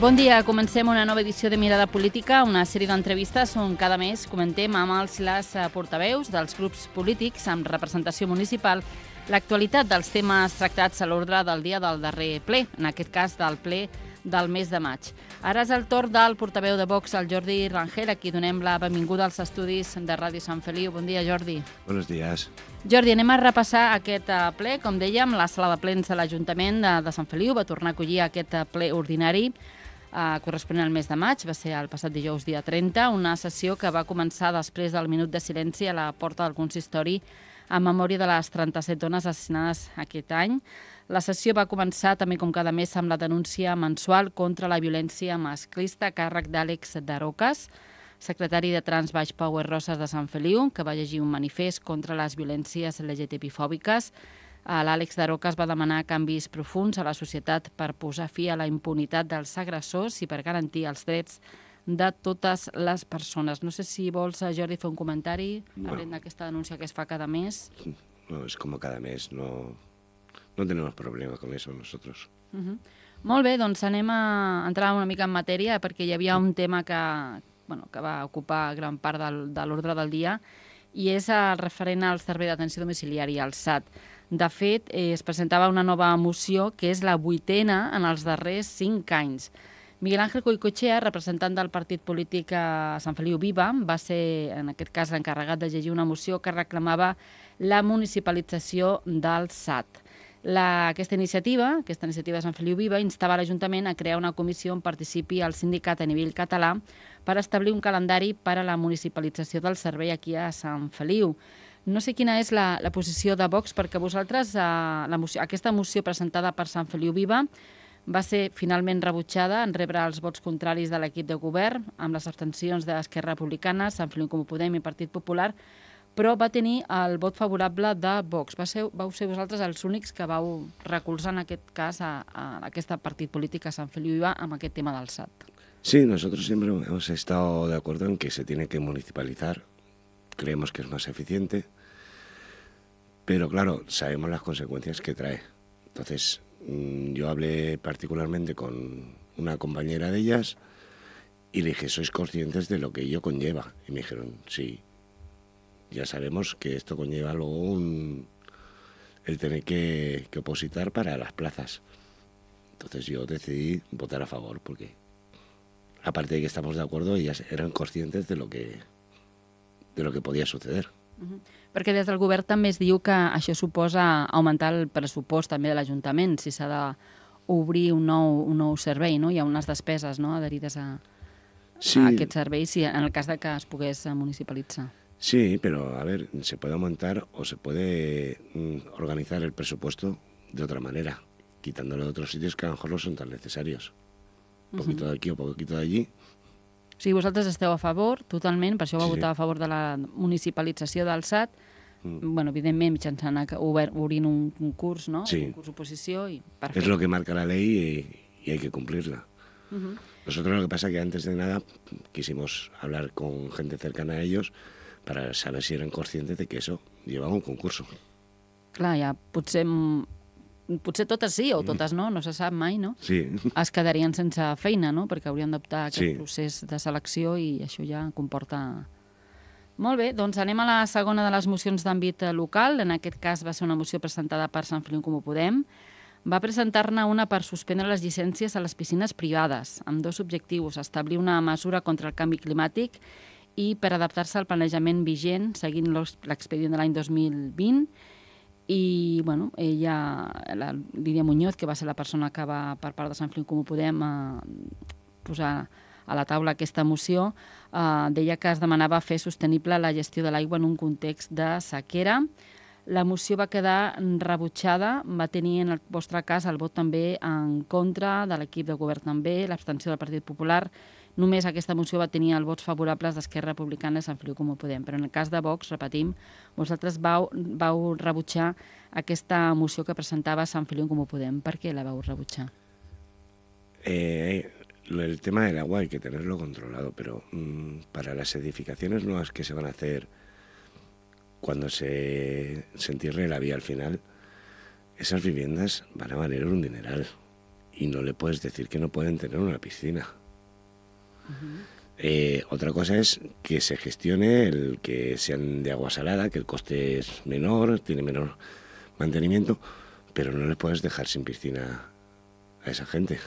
Bon dia, comencem una nova edició de Mirada Política, una sèrie d'entrevistes on cada mes comentem amb els i les portaveus dels grups polítics amb representació municipal l'actualitat dels temes tractats a l'ordre del dia del darrer ple, en aquest cas del ple del mes de maig. Ara és el torn del portaveu de Vox, el Jordi Rangel, a qui donem la benvinguda als estudis de Ràdio Sant Feliu. Bon dia, Jordi. Buenos días. Jordi, anem a repassar aquest ple. Com dèiem, la sala de plens de l'Ajuntament de Sant Feliu va tornar a acollir aquest ple ordinari corresponent al mes de maig, va ser el passat dijous dia 30, una sessió que va començar després del minut de silenci a la porta del consistori en memòria de les 37 dones assassinades aquest any. La sessió va començar també com cada mes amb la denúncia mensual contra la violència masclista a càrrec d'Àlex Darocas, secretari de Trans Baix Power Roses de Sant Feliu, que va llegir un manifest contra les violències LGTBI-fòbiques. L'Àlex Darocas va demanar canvis profunds a la societat per posar fi a la impunitat dels agressors i per garantir els drets de totes les persones. No sé si vols, Jordi, fer un comentari arran d'aquesta denúncia que es fa cada mes. No, es como cada mes, no tenemos problema con eso nosotros. Molt bé, doncs anem a entrar una mica en matèria perquè hi havia un tema que va ocupar gran part de l'ordre del dia i és el referent al servei d'atenció domiciliari, el SAT. De fet, es presentava una nova moció que és la 8a en els darrers 5 anys. Miguel Ángel Coicochea, representant del partit polític a Sant Feliu Viva, va ser, en aquest cas, l'encarregat de llegir una moció que reclamava la municipalització del SAT. Aquesta iniciativa de Sant Feliu Viva, instava l'Ajuntament a crear una comissió on participi el sindicat a nivell català per establir un calendari per a la municipalització del servei aquí a Sant Feliu. No sé quina és la posició de Vox, perquè vosaltres, aquesta moció presentada per Sant Feliu Viva va ser finalment rebutjada en rebre els vots contraris de l'equip de govern, amb les abstencions d'Esquerra Republicana, Sant Feliu Comú Podem i Partit Popular, però va tenir el vot favorable de Vox. Vau ser vosaltres els únics que vau recolzar en aquest cas a aquest partit polític a Sant Feliu Viva amb aquest tema del SAT. Sí, nosotros siempre hemos estado de acuerdo en que se tiene que municipalizar. Creemos que es más eficiente, pero claro, sabemos las consecuencias que trae. Entonces, yo hablé particularmente con una compañera de ellas y le dije, ¿sois conscientes de lo que ello conlleva? Y me dijeron, sí, ya sabemos que esto conlleva luego el tener que opositar para las plazas. Entonces yo decidí votar a favor, porque aparte de que estamos de acuerdo, ellas eran conscientes de lo que podia suceder. Perquè des del govern també es diu que això suposa augmentar el pressupost també de l'Ajuntament, si s'ha d'obrir un nou servei, no? Hi ha unes despeses adherides a aquest servei, en el cas de que es pogués municipalitzar. Sí, pero a ver, se puede aumentar o se puede organizar el presupuesto de otra manera, quitándolo de otros sitios que a lo mejor no son tan necesarios. Un poquito de aquí o un poquito de allí. O sigui, vosaltres esteu a favor, totalment, per això vau votar a favor de la municipalització del SAT, evidentment mitjançant obrint un concurs, no? Sí. Un concurs d'oposició i perfecte. Es lo que marca la ley y hay que cumplirla. Nosotros lo que pasa es que antes de nada quisimos hablar con gente cercana a ellos para saber si eran conscientes de que eso llevaba un concurso. Clar, ja potser totes sí o totes no se sap mai, no? Sí. Es quedarien sense feina, no? Perquè haurien d'optar a aquest procés de selecció i això ja comporta... Molt bé, doncs anem a la segona de les mocions d'àmbit local. En aquest cas va ser una moció presentada per Sant Feliu Comú Podem. Va presentar-ne una per suspendre les llicències a les piscines privades, amb 2 objectius: establir una mesura contra el canvi climàtic i per adaptar-se al planejament vigent seguint l'expedient de l'any 2020. I, ella, la Lídia Muñoz, que va ser la persona que va, per part de Sant Feliu Comú Podem, posar a la taula aquesta moció, deia que es demanava fer sostenible la gestió de l'aigua en un context de sequera. La moció va quedar rebutjada, va tenir en el vostre cas el vot també en contra de l'equip de govern també, l'abstenció del Partit Popular. Només aquesta moció va tenir els vots favorables d'Esquerra Republicana i Sant Feliu Comú Podem. Però en el cas de Vox, repetim, vosaltres vau rebutjar aquesta moció que presentava Sant Feliu Comú Podem. Per què la vau rebutjar? El tema del agua hay que tenerlo controlado, pero para las edificaciones nuevas que se van a hacer cuando se entierre la vía al final, esas viviendas van a valer un dineral. y no le puedes decir que no pueden tener una piscina. Otra cosa es que se gestione el que sean de agua salada, que el coste es menor, tiene menor mantenimiento, pero no le puedes dejar sin piscina a esa gente.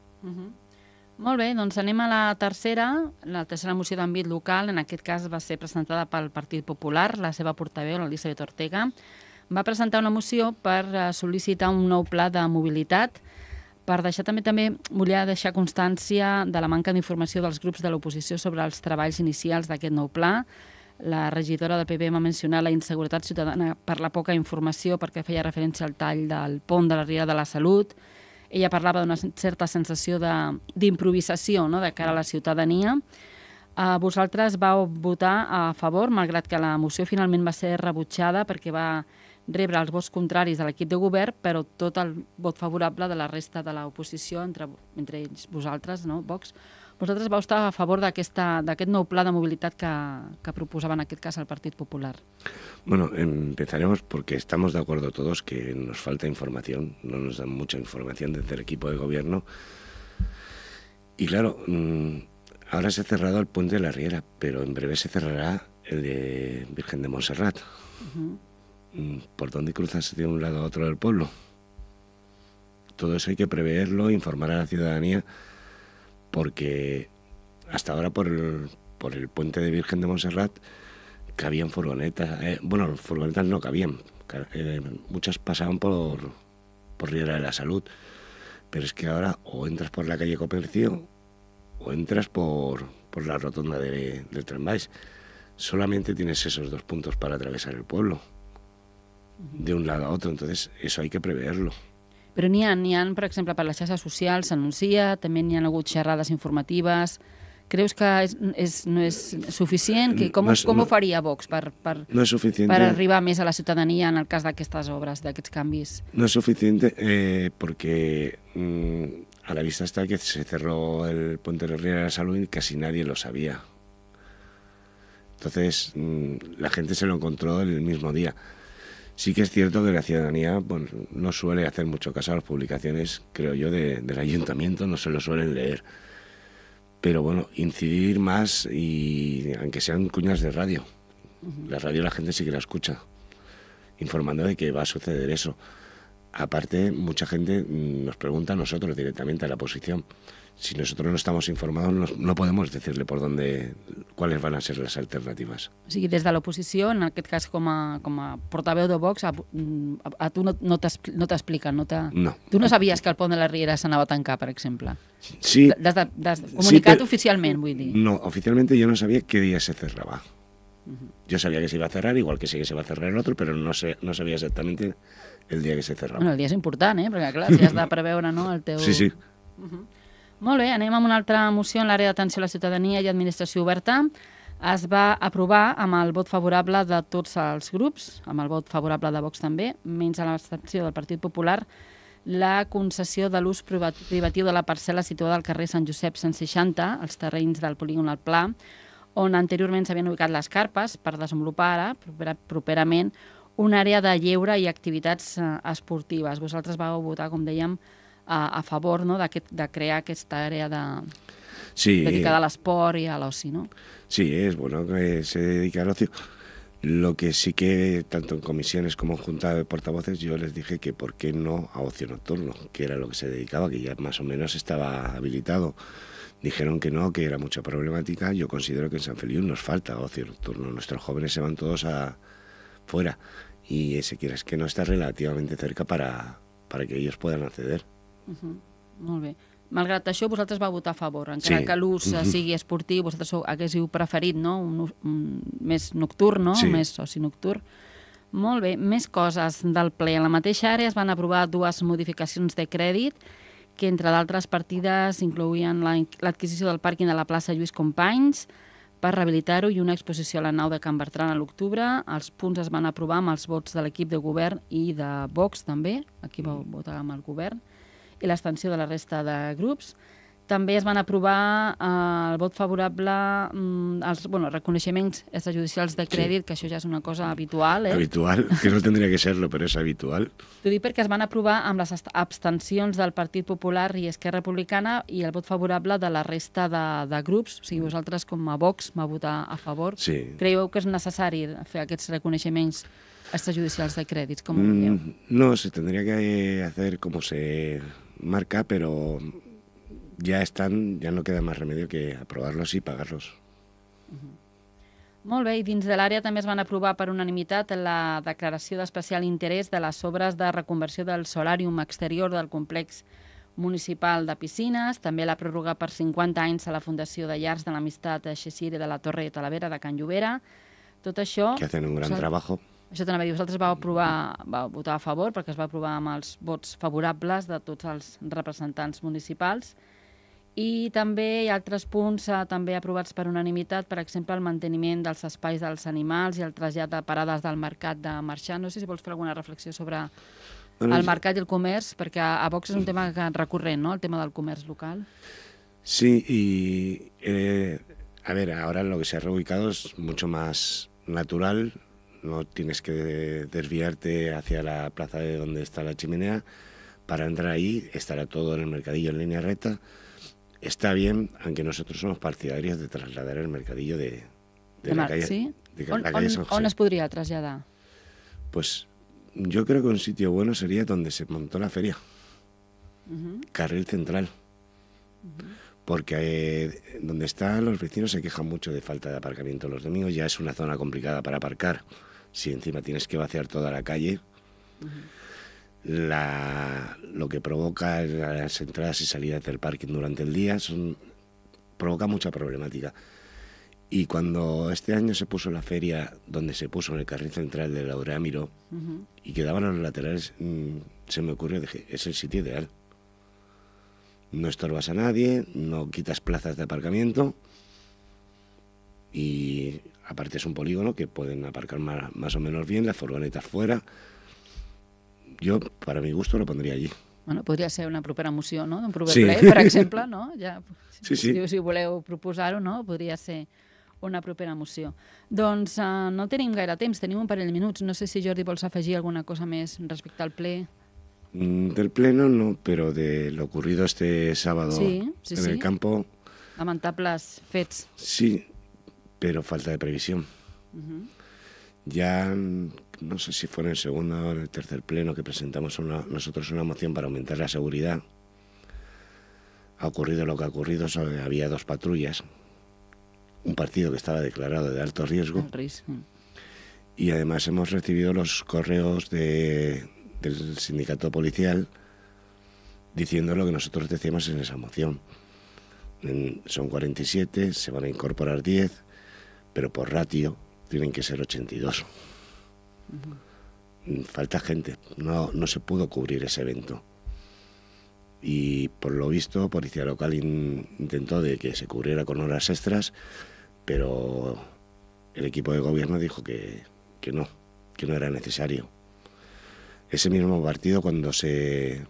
Molt bé, doncs anem a la tercera moció d'àmbit local. En aquest cas va ser presentada pel Partit Popular. La seva portaveu, l'Elisabet Ortega, va presentar una moció per sol·licitar un nou pla de mobilitat, per deixar també volia deixar constància de la manca d'informació dels grups de l'oposició sobre els treballs inicials d'aquest nou pla. La regidora del PP va mencionar la inseguretat ciutadana per la poca informació perquè feia referència al tall del pont de la Riera de la Salut. Ella parlava d'una certa sensació d'improvisació, no?, de cara a la ciutadania. Vosaltres vau votar a favor, malgrat que la moció finalment va ser rebutjada perquè va rebre els vots contraris de l'equip de govern, però tot el vot favorable de la resta de l'oposició, entre ells vosaltres, no?, Vox. Vosaltres vau estar a favor d'aquest nou pla de mobilitat que proposava en aquest cas el Partit Popular. Bueno, empezaremos porque estamos de acuerdo todos que nos falta información, no nos dan mucha información desde el equipo de gobierno. Y claro, ahora se ha cerrado el puente de la Riera, pero en breve se cerrará el de Virgen de Montserrat. ¿Por dónde cruzas de un lado a otro del pueblo? Todo eso hay que preverlo, informar a la ciudadanía, porque hasta ahora por el puente de Virgen de Montserrat cabían furgonetas, bueno, furgonetas no cabían, muchas pasaban por Riera de la Salud, pero es que ahora o entras por la calle Comercio o entras por la rotonda del Tramvés. Solamente tienes esos dos puntos para atravesar el pueblo, de un lado a otro, entonces eso hay que preverlo. Però n'hi ha, per exemple, per les xarxes socials s'anuncia, també n'hi ha hagut xerrades informatives. Creus que no és suficient? Com ho faria Vox per arribar més a la ciutadania en el cas d'aquestes obres, d'aquests canvis? No es suficiente porque a la vista está que se cerró el puente de Riera de la Salud y casi nadie lo sabía. Entonces la gente se lo encontró el mismo día. Sí que es cierto que la ciudadanía no suele hacer mucho caso a las publicaciones, creo yo, del ayuntamiento, no se lo suelen leer. Pero bueno, incidir más, y aunque sean cuñas de radio. La radio la gente sí que la escucha, informando de que va a suceder eso. Aparte, mucha gente nos pregunta a nosotros directamente, a la oposición. Si nosotros no estamos informados, no podemos decirle cuáles van a ser las alternativas. O sigui, des de l'oposició, en aquest cas com a portaveu de Vox, a tu no t'expliquen, no. Tu no sabies que el pont de la Riera s'anava a tancar, per exemple? Sí. Comunicat oficialment, vull dir. No, oficialmente yo no sabía qué día se cerraba. Yo sabía que se iba a cerrar, igual que sé que se va a cerrar el otro, pero no sabía exactamente el día que se cerraba. Bueno, el dia és important, perquè clar, si has de preveure, no, el teu... Sí. Molt bé, anem amb una altra moció en l'àrea d'atenció a la ciutadania i administració oberta. Es va aprovar amb el vot favorable de tots els grups, amb el vot favorable de Vox també, menys a l'abstenció del Partit Popular, la concessió de l'ús privatiu de la parcel·la situada al carrer Sant Josep 160, als terrenys del polígon al Pla, on anteriorment s'havien ubicat les carpes per desenvolupar ara, properament, una àrea de lleure i activitats esportives. Vosaltres vau votar, com dèiem, a favor, no?, de crear aquesta àrea dedicada a l'esport y a l'oci, ¿no? Sí, es bueno que se dedique al ocio. Lo que sí que, tanto en comisiones como en junta de portavoces, yo les dije que por qué no a ocio nocturno, que era lo que se dedicaba, que ya más o menos estaba habilitado. Dijeron que no, que era mucha problemática. Yo considero que en San Feliu nos falta ocio nocturno. Nuestros jóvenes se van todos fuera y ese quieras que no está relativamente cerca para que ellos puedan acceder. Molt bé. Malgrat això, vosaltres vau votar a favor. Encara que l'ús sigui esportiu, vosaltres haguéssiu preferit, no?, un més nocturn, no?, més oci nocturn. Molt bé. Més coses del ple. En la mateixa àrea es van aprovar dues modificacions de crèdit que, entre d'altres partides, incloïen l'adquisició del pàrquing de la plaça Lluís Companys per rehabilitar-ho i una exposició a la nau de Can Bertran a l'octubre. Els punts es van aprovar amb els vots de l'equip de govern i de Vox, també. Aquí vau votar amb el govern, i l'abstenció de la resta de grups. També es van aprovar el vot favorable als reconeixements extrajudicials de crèdit, que això ja és una cosa habitual. Habitual, que no tendría que serlo, però és habitual. T'ho dic perquè es van aprovar amb les abstencions del Partit Popular i Esquerra Republicana i el vot favorable de la resta de grups. O sigui, vosaltres, com a Vox, va votar a favor. Sí. Creieu que és necessari fer aquests reconeixements extrajudicials de crèdits? Com ho veieu? No, se tendría que hacer como se marca, pero ya están, ya no queda más remedio que aprobarlos y pagarlos. Molt bé, i dins de l'àrea també es van aprovar per unanimitat la declaració d'especial interès de les obres de reconversió del solàrium exterior del complex municipal de piscines, també la pròrroga per 50 anys a la Fundació de Llars de l'Amistat Xessire de la Torre de Talavera de Can Llobera. Tot això... Que hacen un gran trabajo. Això t'anava a dir, vosaltres vau votar a favor perquè es va aprovar amb els vots favorables de tots els representants municipals. I també hi ha altres punts també aprovats per unanimitat, per exemple, el manteniment dels espais dels animals i el trasllat de parades del mercat de marxar. No sé si vols fer alguna reflexió sobre el mercat i el comerç, perquè a Vox és un tema recurrent, ¿no?, el tema del comerç local. Sí, y a ver, ahora lo que se ha reubicado es mucho más natural, no tienes que desviarte hacia la plaza de donde está la chimenea. Para entrar ahí estará todo en el mercadillo en línea recta. Está bien, aunque nosotros somos partidarios de trasladar el mercadillo de la calle, ¿sí? de la calle San José. On es podria traslladar? Pues yo creo que un sitio bueno sería donde se montó la feria, Carril Central, porque donde están los vecinos se quejan mucho de falta de aparcamiento los domingos, ya es una zona complicada para aparcar, si encima tienes que vaciar toda la calle. Lo que provoca las entradas y salidas del parking durante el día provoca mucha problemática. Y cuando este año se puso la feria, donde se puso en el carril central de Laurea Miró, y quedaban a los laterales, se me ocurrió, dije, es el sitio ideal. No estorbas a nadie, no quitas plazas de aparcamiento, y aparte es un polígono que pueden aparcar más o menos bien, las furgonetas fuera. Jo, per a mi gusto, lo pondria allí. Bueno, podria ser una propera moció, no?, d'un proper sí. ple, per exemple, no? Ja, sí. Si voleu proposar-ho, no?, podria ser una propera moció. Doncs no tenim gaire temps, tenim un parell de minuts. No sé si Jordi vols afegir alguna cosa més respecte al ple. Del pleno no, pero de lo ocurrido este sábado en el campo... Lamentables fets. Sí, pero falta de previsión. Ya... no sé si fue en el segundo o en el tercer pleno que presentamos nosotros una moción para aumentar la seguridad. Ha ocurrido lo que ha ocurrido, había 2 patrullas, un partido que estaba declarado de alto riesgo, y además hemos recibido los correos del sindicato policial diciendo lo que nosotros decíamos en esa moción. Son 47, se van a incorporar 10, pero por ratio tienen que ser 82. Falta gente, no se pudo cubrir ese evento. Y por lo visto, Policía Local intentó de que se cubriera con horas extras, pero el equipo de gobierno dijo que no era necesario. Ese mismo partido, cuando se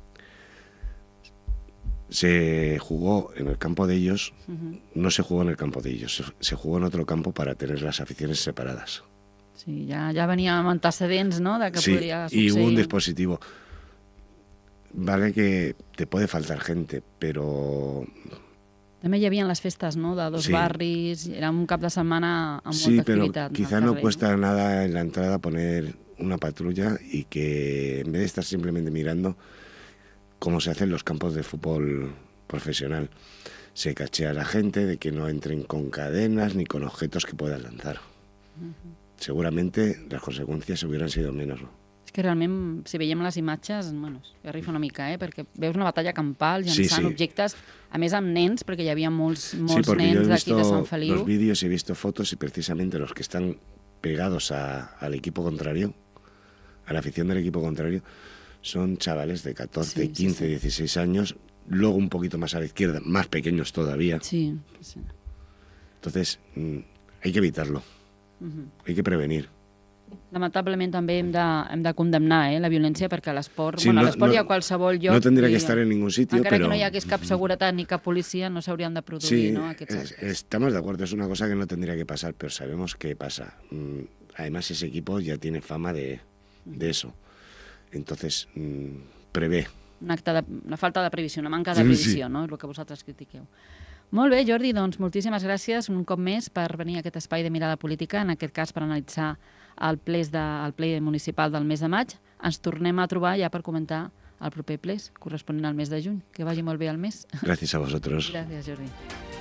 jugó en el campo de ellos, no se jugó en el campo de ellos, se jugó en otro campo para tener las aficiones separadas. Sí, ja venia amb antecedents, no?, de que podria succeir. Y hubo un dispositivo. Vale que te puede faltar gente, pero... També hi havia les festes, no?, de 2 barris, era un cap de setmana amb molta activitat. Sí, pero quizá no cuesta nada en la entrada poner una patrulla y que en vez de estar simplemente mirando cómo se hacen los campos de fútbol profesional, se cachea a la gente de que no entren con cadenas ni con objetos que puedan lanzar. Seguramente las conseqüències hubieran sido menos. És que realment, si veiem les imatges, bueno, arrifa una mica, perquè veus una batalla campal llançant objectes, a més amb nens, perquè hi havia molts nens d'aquí de Sant Feliu. Los vídeos he visto fotos y precisamente los que están pegados al equipo contrario, a la afición del equipo contrario, son chavales de 14, 15, 16 años, luego un poquito más a la izquierda, más pequeños todavía. Sí. Entonces, hay que evitarlo. Hay que prevenir. Lamentablement també hem de condemnar la violència, perquè a l'esport, Sí, bueno, a no- l'esport no- hi ha qualsevol lloc. No tendría que i, estar en ningún sitio, encara pero... que no hi hagués cap seguretat ni cap policia, no s'haurien de produir, Sí, no, aquests actes. estamos de acuerdo, es una cosa que no tendría que pasar, pero sabemos que pasa. Además, ese equipo ya tiene fama de eso. Entonces, prevé. Una falta de previsió, una manca de Sí. previsió, no? És el que vosaltres critiqueu. Molt bé, Jordi, doncs moltíssimes gràcies un cop més per venir a aquest espai de mirada política, en aquest cas per analitzar el ple municipal del mes de maig. Ens tornem a trobar ja per comentar el proper ple corresponent al mes de juny. Que vagi molt bé el mes. Gracias a vosotros. Gràcies, Jordi.